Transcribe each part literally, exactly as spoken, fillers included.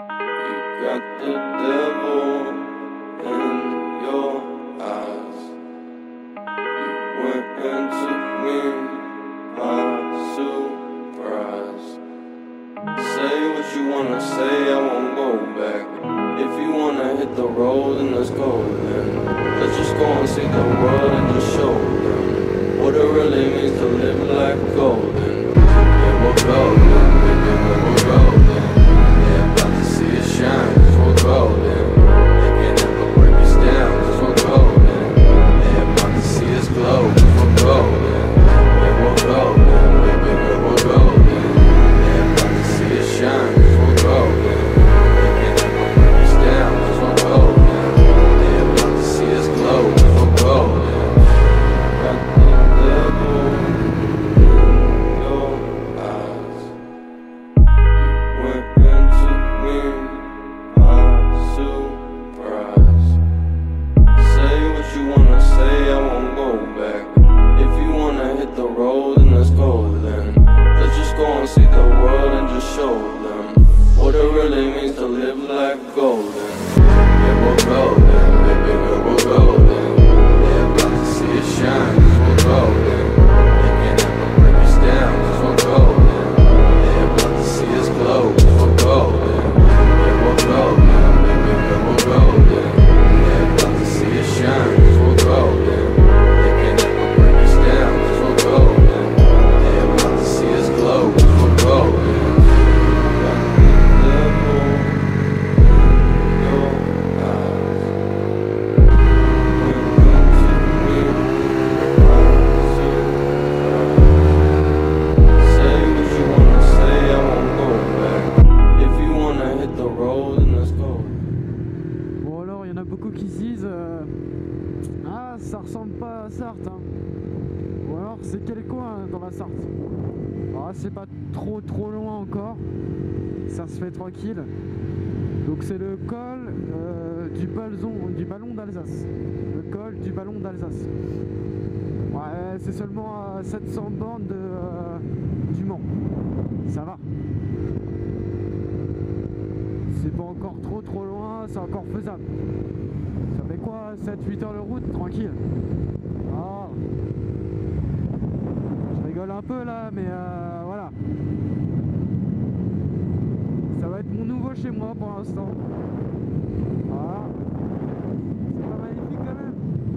got the devil in your eyes. You went and took me by surprise. Say what you wanna say, I won't go back. If you wanna hit the road, then let's go then. Let's just go and see the world and just show them what it really means to live like golden. Yeah, we'll go then, baby, we'll go then. Yeah, about to see it shine, cause we're golden. They can never break us down, cause we're golden. Yeah, about to see us glow, cause we're golden. Yeah, we're golden, baby, we're golden. Yeah, about to see it shine, cause we're golden. They can never break us down, cause we're golden. Yeah, about to see us glow, cause we're golden. Got the devil in your eyes. You went and took me by surprise. Say what you wanna say, I won't go back. If you wanna hit the road, then let's go then. Let's just go and see the world and just show them what it really means to live like golden. Yeah, we're golden, baby, we're golden. Yeah, about to see it shine, cause we're golden. They can never break us down, cause we're golden. Yeah, about to see us glow, cause we're golden. Yeah, we're golden, baby, we're golden. Yeah, about to see it shine, cause we're golden. They can never break us down, cause we're golden. Yeah, about to see us glow, cause we're golden. Got the devil in your eyes. Went and took me by surprise. Say what you wanna say, I won't go back. If you wanna hit the road, then let's go. Bon alors, il y en a beaucoup qui se disent euh, ah, ça ressemble pas à Sarthe, hein. Ou alors c'est quel coin dans la Sarthe? Ah, c'est pas trop trop loin encore, ça se fait tranquille. Donc c'est le col euh, du, balzon, du ballon d'Alsace. Le col du ballon d'Alsace. Ouais, c'est seulement à sept cents bornes de, euh, du Mans. Ça va. C'est pas encore trop trop loin, c'est encore faisable. Ça fait quoi, sept huit heures de route, tranquille. Ah. Je rigole un peu là, mais euh, voilà. Ça va être mon nouveau chez moi pour l'instant. Voilà. C'est pas magnifique quand même.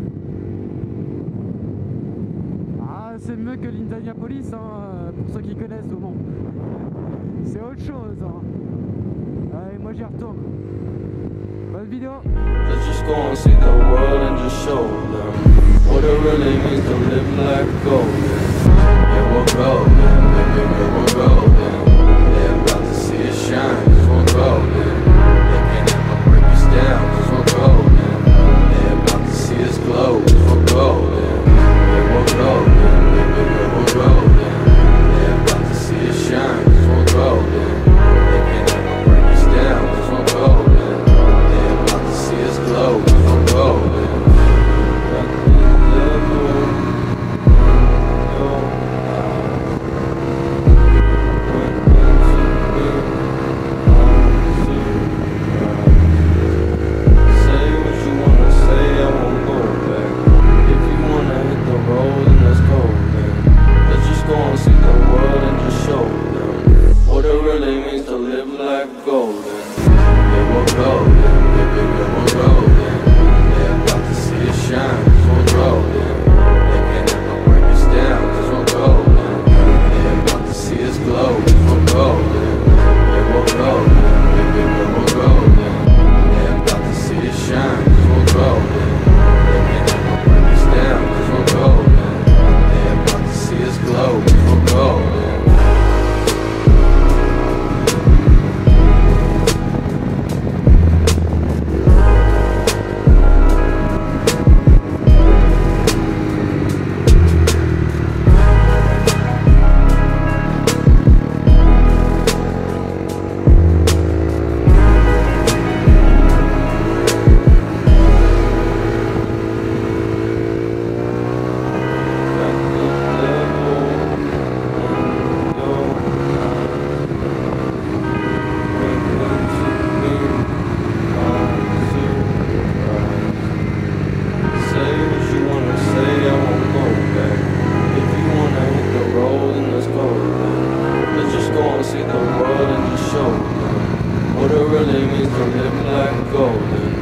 Ah, c'est mieux que l'Indianapolis, hein, pour ceux qui connaissent au Mans. C'est autre chose, hein. Allez, moi j'y retourne. Bonne vidéo. Let's just go and see the world and just show them what it really means to live like golden. Yeah, we're golden, baby, we're golden. Yeah, about to see it shine, cause we're golden. They can never break us down, cause we're golden. Yeah, about to see us glow, cause we're golden. Yeah, we're golden, baby, we're golden. Yeah, about to see it shine, cause we're golden. They can never break us down, cause we're golden. Yeah, about to see us glow, cause we're golden. Got the devil in your eyes. Went and took me What it really means to live like golden.